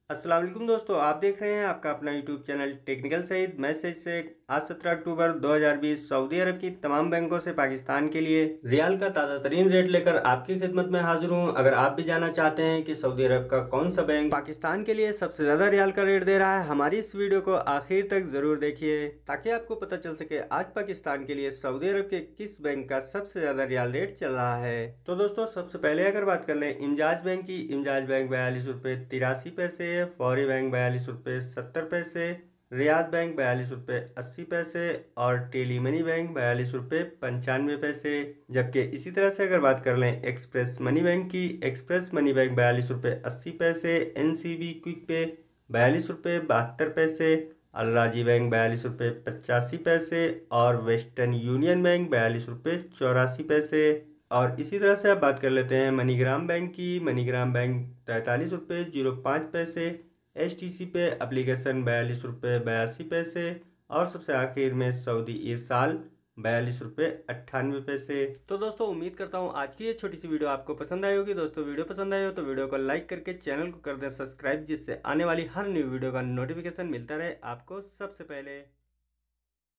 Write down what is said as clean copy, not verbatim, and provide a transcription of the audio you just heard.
अस्सलाम वालेकुम दोस्तों, आप देख रहे हैं आपका अपना यूट्यूब चैनल टेक्निकल सईद। मैं सईद शेख। आज 17 अक्टूबर 2020 सऊदी अरब की तमाम बैंकों से पाकिस्तान के लिए रियाल का ताज़ा तरीन रेट लेकर आपकी खिदमत में हाजिर हूं। अगर आप भी जानना चाहते हैं कि सऊदी अरब का कौन सा बैंक पाकिस्तान के लिए सबसे ज़्यादा रियाल का रेट दे रहा है, हमारी इस वीडियो को आखिर तक ज़रूर देखिए ताकि आपको पता चल सके आज पाकिस्तान के लिए सऊदी अरब के किस बैंक का सबसे ज़्यादा रियाल रेट चल रहा है। तो दोस्तों, सबसे पहले अगर बात कर लें इमजाज बैंक की, इमजाज बैंक 42 रुपये 83 पैसे, फौरी बैंक 42 रुपये 70 पैसे, रियाद बैंक 42 रुपये 80 पैसे और टेली मनी बैंक 42 रुपये 95 पैसे। जबकि इसी तरह से अगर बात कर लें एक्सप्रेस मनी बैंक की, एक्सप्रेस मनी बैंक 42 रुपये 80 पैसे, NCB क्विक पे 42 रुपये 72 पैसे, अलराजी बैंक 42 रुपये 85 पैसे और वेस्टर्न यूनियन बैंक 42 रुपये 84 पैसे। और इसी तरह से आप बात कर लेते हैं मनीग्राम बैंक की, मनीग्राम बैंक 43 रुपये 05 पैसे, HTC पे एप्लीकेशन 42 रुपये 82 पैसे और सबसे आखिर में सऊदी इरसाल 42 रुपये 98 पैसे। तो दोस्तों, उम्मीद करता हूँ आज की ये छोटी सी वीडियो आपको पसंद आई होगी। दोस्तों, वीडियो पसंद आई हो तो वीडियो को लाइक करके चैनल को कर दें सब्सक्राइब, जिससे आने वाली हर न्यू वीडियो का नोटिफिकेशन मिलता रहे आपको सबसे पहले।